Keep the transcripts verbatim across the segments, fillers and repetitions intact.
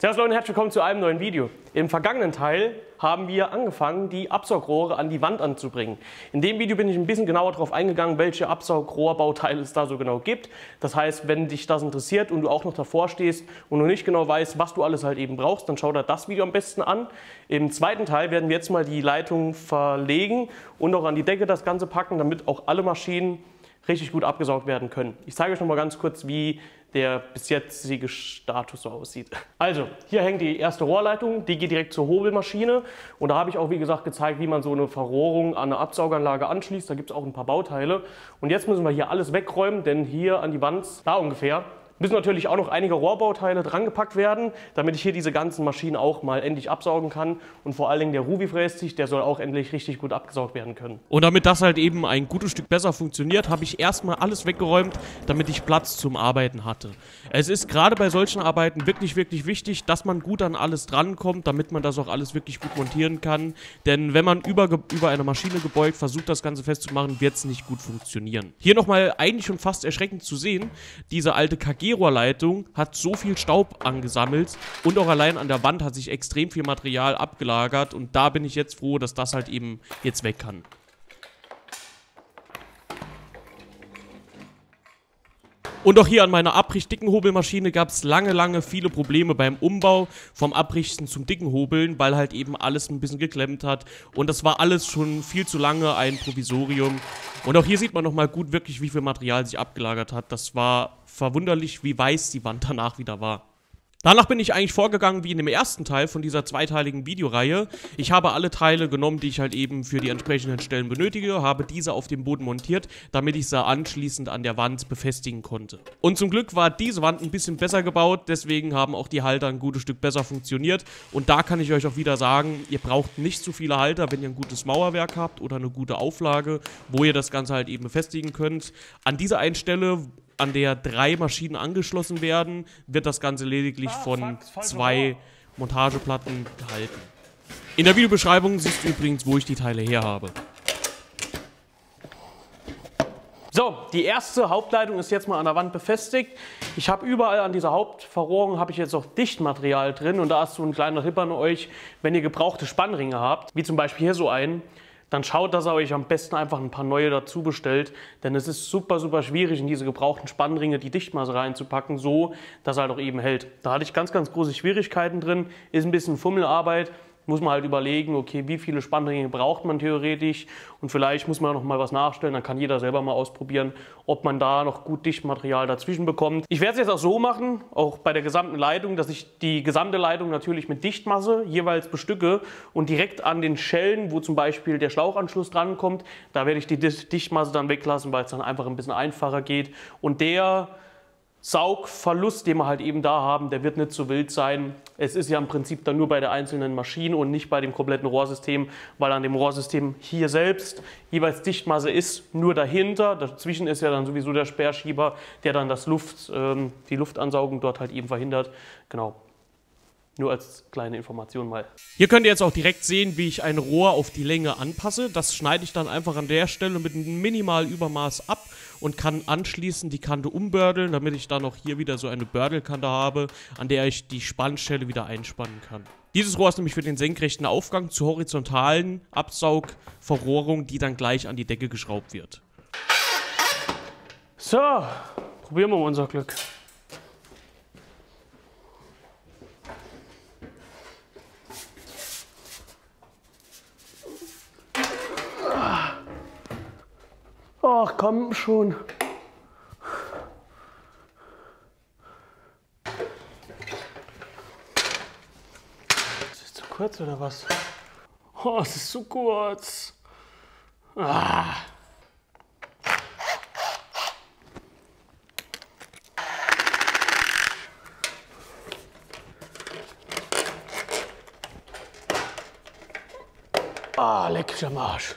Servus Leute und herzlich willkommen zu einem neuen Video. Im vergangenen Teil haben wir angefangen, die Absaugrohre an die Wand anzubringen. In dem Video bin ich ein bisschen genauer darauf eingegangen, welche Absaugrohrbauteile es da so genau gibt. Das heißt, wenn dich das interessiert und du auch noch davor stehst und du nicht genau weißt, was du alles halt eben brauchst, dann schau dir das Video am besten an. Im zweiten Teil werden wir jetzt mal die Leitung verlegen und auch an die Decke das Ganze packen, damit auch alle Maschinen richtig gut abgesaugt werden können. Ich zeige euch noch mal ganz kurz, wie der bis jetzige Status so aussieht. Also, hier hängt die erste Rohrleitung, die geht direkt zur Hobelmaschine und da habe ich auch wie gesagt gezeigt, wie man so eine Verrohrung an eine Absauganlage anschließt. Da gibt es auch ein paar Bauteile und jetzt müssen wir hier alles wegräumen, denn hier an die Wand, da ungefähr, müssen natürlich auch noch einige Rohrbauteile dran gepackt werden, damit ich hier diese ganzen Maschinen auch mal endlich absaugen kann. Und vor allen Dingen der Ruby-Frästisch, der soll auch endlich richtig gut abgesaugt werden können. Und damit das halt eben ein gutes Stück besser funktioniert, habe ich erstmal alles weggeräumt, damit ich Platz zum Arbeiten hatte. Es ist gerade bei solchen Arbeiten wirklich, wirklich wichtig, dass man gut an alles drankommt, damit man das auch alles wirklich gut montieren kann. Denn wenn man über, über eine Maschine gebeugt versucht, das Ganze festzumachen, wird es nicht gut funktionieren. Hier nochmal eigentlich schon fast erschreckend zu sehen, diese alte K G-Rohrleitung hat so viel Staub angesammelt und auch allein an der Wand hat sich extrem viel Material abgelagert und da bin ich jetzt froh, dass das halt eben jetzt weg kann. Und auch hier an meiner abrichtdicken Hobelmaschine gab es lange, lange viele Probleme beim Umbau vom Abrichten zum dicken Hobeln, weil halt eben alles ein bisschen geklemmt hat und das war alles schon viel zu lange ein Provisorium. Und auch hier sieht man nochmal gut wirklich, wie viel Material sich abgelagert hat. Das war verwunderlich, wie weiß die Wand danach wieder war. Danach bin ich eigentlich vorgegangen wie in dem ersten Teil von dieser zweiteiligen Videoreihe. Ich habe alle Teile genommen, die ich halt eben für die entsprechenden Stellen benötige, habe diese auf dem Boden montiert, damit ich sie anschließend an der Wand befestigen konnte. Und zum Glück war diese Wand ein bisschen besser gebaut, deswegen haben auch die Halter ein gutes Stück besser funktioniert. Und da kann ich euch auch wieder sagen, ihr braucht nicht so viele Halter, wenn ihr ein gutes Mauerwerk habt oder eine gute Auflage, wo ihr das Ganze halt eben befestigen könnt. An dieser einen Stelle, an der drei Maschinen angeschlossen werden, wird das Ganze lediglich von zwei Montageplatten gehalten. In der Videobeschreibung siehst du übrigens, wo ich die Teile her habe. So, die erste Hauptleitung ist jetzt mal an der Wand befestigt. Ich habe überall an dieser Hauptverrohrung habe ich jetzt auch Dichtmaterial drin und da ist so ein kleiner Tipp an euch, wenn ihr gebrauchte Spannringe habt, wie zum Beispiel hier so einen, dann schaut, dass ihr euch am besten einfach ein paar neue dazu bestellt, denn es ist super, super schwierig, in diese gebrauchten Spannringe die Dichtmaße reinzupacken, so, dass er halt auch eben hält. Da hatte ich ganz, ganz große Schwierigkeiten drin, ist ein bisschen Fummelarbeit, muss man halt überlegen, okay, wie viele Spannringe braucht man theoretisch und vielleicht muss man noch mal was nachstellen, dann kann jeder selber mal ausprobieren, ob man da noch gut Dichtmaterial dazwischen bekommt. Ich werde es jetzt auch so machen, auch bei der gesamten Leitung, dass ich die gesamte Leitung natürlich mit Dichtmasse jeweils bestücke und direkt an den Schellen, wo zum Beispiel der Schlauchanschluss drankommt, da werde ich die Dichtmasse dann weglassen, weil es dann einfach ein bisschen einfacher geht und der Saugverlust, den wir halt eben da haben, der wird nicht so wild sein. Es ist ja im Prinzip dann nur bei der einzelnen Maschine und nicht bei dem kompletten Rohrsystem, weil an dem Rohrsystem hier selbst jeweils Dichtmasse ist, nur dahinter. Dazwischen ist ja dann sowieso der Sperrschieber, der dann das Luft, ähm, die Luftansaugung dort halt eben verhindert. Genau. Nur als kleine Information mal. Hier könnt ihr jetzt auch direkt sehen, wie ich ein Rohr auf die Länge anpasse. Das schneide ich dann einfach an der Stelle mit einem Minimalübermaß ab und kann anschließend die Kante umbördeln, damit ich dann auch hier wieder so eine Bördelkante habe, an der ich die Spannstelle wieder einspannen kann. Dieses Rohr ist nämlich für den senkrechten Aufgang zur horizontalen Absaugverrohrung, die dann gleich an die Decke geschraubt wird. So, probieren wir mal unser Glück. Ach komm schon. Ist das zu kurz oder was? Oh, es ist zu kurz. Ah. Ah, leck mich am Arsch.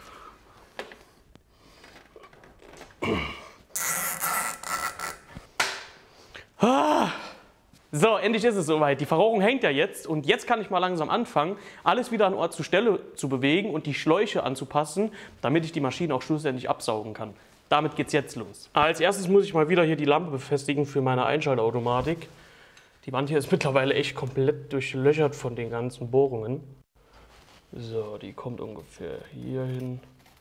So, endlich ist es soweit. Die Verrohrung hängt ja jetzt und jetzt kann ich mal langsam anfangen, alles wieder an Ort zur Stelle zu bewegen und die Schläuche anzupassen, damit ich die Maschine auch schlussendlich absaugen kann. Damit geht's jetzt los. Als erstes muss ich mal wieder hier die Lampe befestigen für meine Einschaltautomatik. Die Wand hier ist mittlerweile echt komplett durchlöchert von den ganzen Bohrungen. So, die kommt ungefähr hier hin.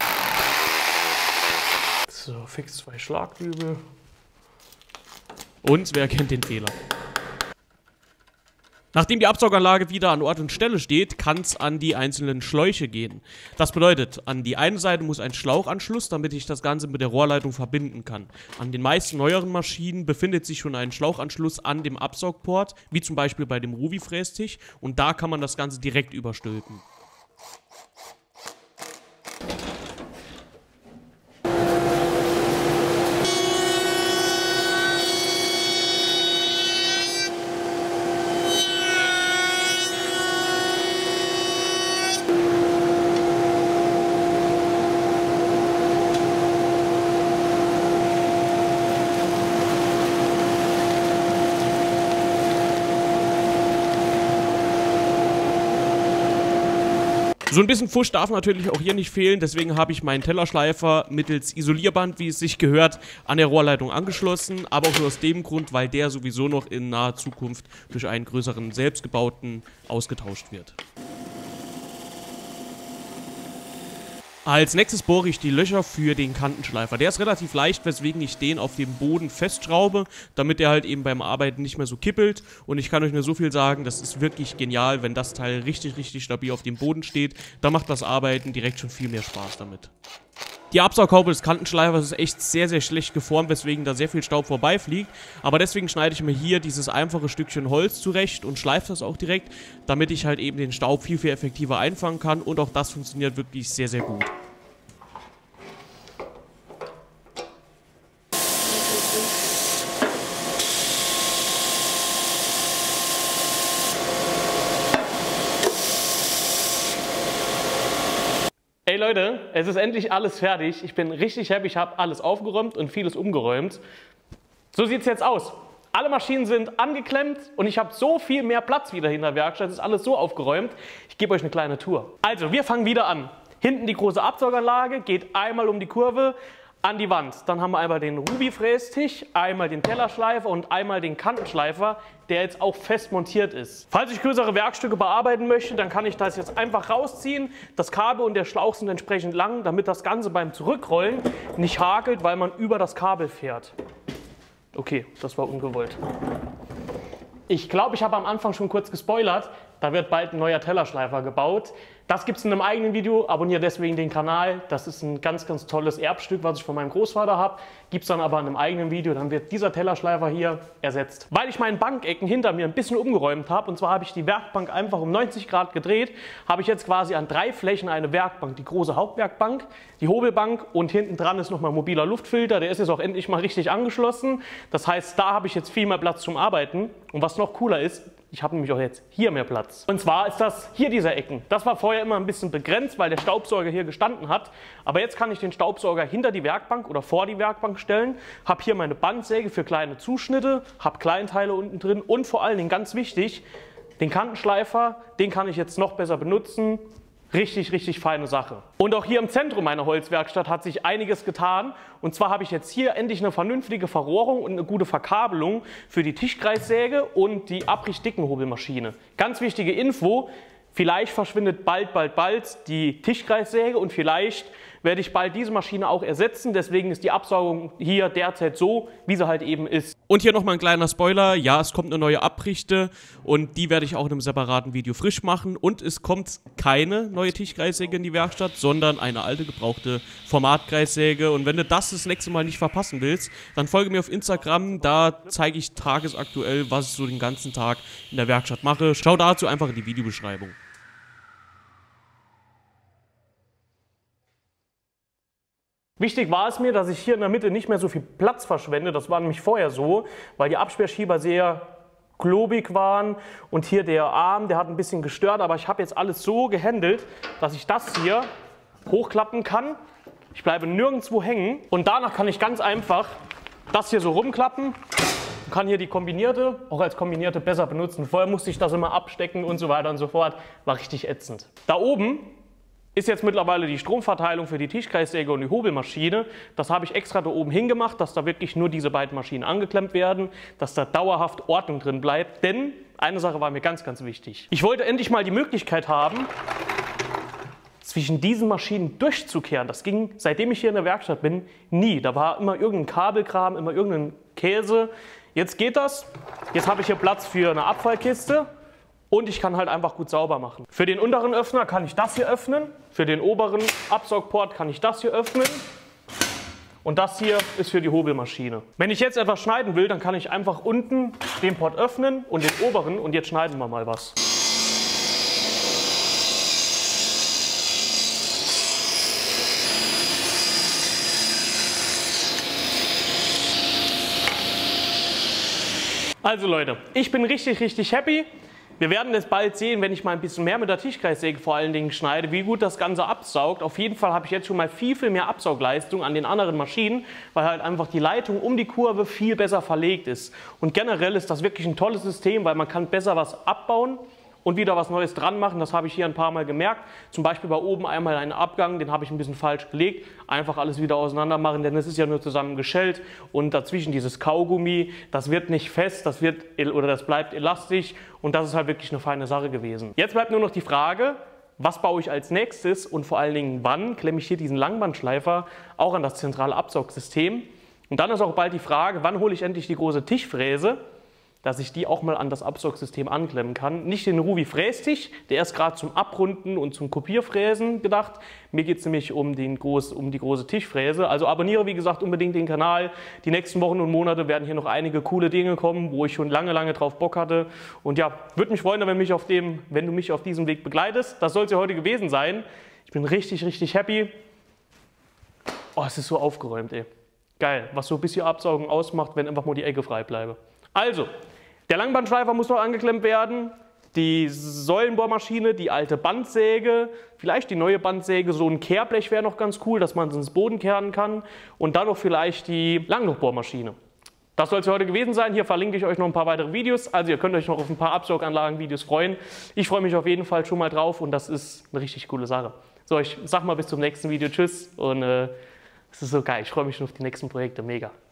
So, fix zwei Schlagdübel. Und wer kennt den Fehler? Nachdem die Absauganlage wieder an Ort und Stelle steht, kann es an die einzelnen Schläuche gehen. Das bedeutet, an die eine Seite muss ein Schlauchanschluss, damit ich das Ganze mit der Rohrleitung verbinden kann. An den meisten neueren Maschinen befindet sich schon ein Schlauchanschluss an dem Absaugport, wie zum Beispiel bei dem Ruvi-Frästisch, und da kann man das Ganze direkt überstülpen. So ein bisschen Fusch darf natürlich auch hier nicht fehlen, deswegen habe ich meinen Tellerschleifer mittels Isolierband, wie es sich gehört, an der Rohrleitung angeschlossen, aber auch nur aus dem Grund, weil der sowieso noch in naher Zukunft durch einen größeren selbstgebauten ausgetauscht wird. Als nächstes bohre ich die Löcher für den Kantenschleifer. Der ist relativ leicht, weswegen ich den auf dem Boden festschraube, damit der halt eben beim Arbeiten nicht mehr so kippelt. Und ich kann euch nur so viel sagen, das ist wirklich genial, wenn das Teil richtig, richtig stabil auf dem Boden steht. Da macht das Arbeiten direkt schon viel mehr Spaß damit. Die Absaughaube des Kantenschleifers ist echt sehr, sehr schlecht geformt, weswegen da sehr viel Staub vorbeifliegt. Aber deswegen schneide ich mir hier dieses einfache Stückchen Holz zurecht und schleife das auch direkt, damit ich halt eben den Staub viel, viel effektiver einfangen kann. Und auch das funktioniert wirklich sehr, sehr gut. Hey Leute, es ist endlich alles fertig. Ich bin richtig happy, ich habe alles aufgeräumt und vieles umgeräumt. So sieht es jetzt aus. Alle Maschinen sind angeklemmt und ich habe so viel mehr Platz wieder in der Werkstatt. Es ist alles so aufgeräumt. Ich gebe euch eine kleine Tour. Also, wir fangen wieder an. Hinten die große Absauganlage, geht einmal um die Kurve an die Wand. Dann haben wir einmal den Ruvi-Frästisch, einmal den Tellerschleifer und einmal den Kantenschleifer, der jetzt auch fest montiert ist. Falls ich größere Werkstücke bearbeiten möchte, dann kann ich das jetzt einfach rausziehen. Das Kabel und der Schlauch sind entsprechend lang, damit das Ganze beim Zurückrollen nicht hakelt, weil man über das Kabel fährt. Okay, das war ungewollt. Ich glaube, ich habe am Anfang schon kurz gespoilert. Da wird bald ein neuer Tellerschleifer gebaut. Das gibt es in einem eigenen Video. Abonniere deswegen den Kanal. Das ist ein ganz, ganz tolles Erbstück, was ich von meinem Großvater habe. Gibt es dann aber in einem eigenen Video. Dann wird dieser Tellerschleifer hier ersetzt. Weil ich meinen Bankecken hinter mir ein bisschen umgeräumt habe, und zwar habe ich die Werkbank einfach um neunzig Grad gedreht, habe ich jetzt quasi an drei Flächen eine Werkbank. Die große Hauptwerkbank, die Hobelbank und hinten dran ist nochmal ein mobiler Luftfilter. Der ist jetzt auch endlich mal richtig angeschlossen. Das heißt, da habe ich jetzt viel mehr Platz zum Arbeiten. Und was noch cooler ist, ich habe nämlich auch jetzt hier mehr Platz. Und zwar ist das hier dieser Ecken. Das war vorher immer ein bisschen begrenzt, weil der Staubsauger hier gestanden hat. Aber jetzt kann ich den Staubsauger hinter die Werkbank oder vor die Werkbank stellen. Habe hier meine Bandsäge für kleine Zuschnitte, habe Kleinteile unten drin und vor allen Dingen ganz wichtig, den Kantenschleifer, den kann ich jetzt noch besser benutzen. Richtig, richtig feine Sache. Und auch hier im Zentrum meiner Holzwerkstatt hat sich einiges getan. Und zwar habe ich jetzt hier endlich eine vernünftige Verrohrung und eine gute Verkabelung für die Tischkreissäge und die Abricht-Dickenhobelmaschine. Ganz wichtige Info, vielleicht verschwindet bald, bald, bald die Tischkreissäge und vielleicht werde ich bald diese Maschine auch ersetzen. Deswegen ist die Absaugung hier derzeit so, wie sie halt eben ist. Und hier nochmal ein kleiner Spoiler. Ja, es kommt eine neue Abrichte und die werde ich auch in einem separaten Video frisch machen. Und es kommt keine neue Tischkreissäge in die Werkstatt, sondern eine alte, gebrauchte Formatkreissäge. Und wenn du das das nächste Mal nicht verpassen willst, dann folge mir auf Instagram. Da zeige ich tagesaktuell, was ich so den ganzen Tag in der Werkstatt mache. Schau dazu einfach in die Videobeschreibung. Wichtig war es mir, dass ich hier in der Mitte nicht mehr so viel Platz verschwende. Das war nämlich vorher so, weil die Absperrschieber sehr klobig waren und hier der Arm, der hat ein bisschen gestört. Aber ich habe jetzt alles so gehandelt, dass ich das hier hochklappen kann. Ich bleibe nirgendwo hängen und danach kann ich ganz einfach das hier so rumklappen und kann hier die kombinierte, auch als kombinierte besser benutzen. Vorher musste ich das immer abstecken und so weiter und so fort. War richtig ätzend. Da oben ist jetzt mittlerweile die Stromverteilung für die Tischkreissäge und die Hobelmaschine. Das habe ich extra da oben hingemacht, dass da wirklich nur diese beiden Maschinen angeklemmt werden, dass da dauerhaft Ordnung drin bleibt. Denn eine Sache war mir ganz, ganz wichtig. Ich wollte endlich mal die Möglichkeit haben, zwischen diesen Maschinen durchzukehren. Das ging, seitdem ich hier in der Werkstatt bin, nie. Da war immer irgendein Kabelkram, immer irgendein Käse. Jetzt geht das. Jetzt habe ich hier Platz für eine Abfallkiste. Und ich kann halt einfach gut sauber machen. Für den unteren Öffner kann ich das hier öffnen. Für den oberen Absaugport kann ich das hier öffnen. Und das hier ist für die Hobelmaschine. Wenn ich jetzt etwas schneiden will, dann kann ich einfach unten den Port öffnen und den oberen. Und jetzt schneiden wir mal was. Also Leute, ich bin richtig, richtig happy. Wir werden es bald sehen, wenn ich mal ein bisschen mehr mit der Tischkreissäge vor allen Dingen schneide, wie gut das Ganze absaugt. Auf jeden Fall habe ich jetzt schon mal viel, viel mehr Absaugleistung an den anderen Maschinen, weil halt einfach die Leitung um die Kurve viel besser verlegt ist. Und generell ist das wirklich ein tolles System, weil man kann besser was abbauen und wieder was Neues dran machen. Das habe ich hier ein paar Mal gemerkt. Zum Beispiel bei oben einmal einen Abgang, den habe ich ein bisschen falsch gelegt. Einfach alles wieder auseinander machen, denn es ist ja nur zusammen geschellt. Und dazwischen dieses Kaugummi, das wird nicht fest, das wird oder das bleibt elastisch. Und das ist halt wirklich eine feine Sache gewesen. Jetzt bleibt nur noch die Frage, was baue ich als nächstes und vor allen Dingen wann klemme ich hier diesen Langbandschleifer auch an das zentrale Absaugsystem. Und dann ist auch bald die Frage, wann hole ich endlich die große Tischfräse, dass ich die auch mal an das Absaugsystem anklemmen kann. Nicht den Ruvi Frästisch, der ist gerade zum Abrunden und zum Kopierfräsen gedacht. Mir geht es nämlich um, den groß, um die große Tischfräse. Also abonniere, wie gesagt, unbedingt den Kanal. Die nächsten Wochen und Monate werden hier noch einige coole Dinge kommen, wo ich schon lange, lange drauf Bock hatte. Und ja, würde mich freuen, wenn, mich auf dem, wenn du mich auf diesem Weg begleitest. Das soll es ja heute gewesen sein. Ich bin richtig, richtig happy. Oh, es ist so aufgeräumt, ey. Geil, was so ein bisschen Absaugen ausmacht, wenn einfach mal die Ecke frei bleibe. Also, der Langbandschleifer muss noch angeklemmt werden, die Säulenbohrmaschine, die alte Bandsäge, vielleicht die neue Bandsäge, so ein Kehrblech wäre noch ganz cool, dass man es ins Boden kehren kann und dann noch vielleicht die Langlochbohrmaschine. Das soll es heute gewesen sein. Hier verlinke ich euch noch ein paar weitere Videos, also ihr könnt euch noch auf ein paar Absauganlagen-Videos freuen. Ich freue mich auf jeden Fall schon mal drauf und das ist eine richtig coole Sache. So, ich sag mal bis zum nächsten Video, tschüss und äh, es ist so geil, ich freue mich schon auf die nächsten Projekte, mega.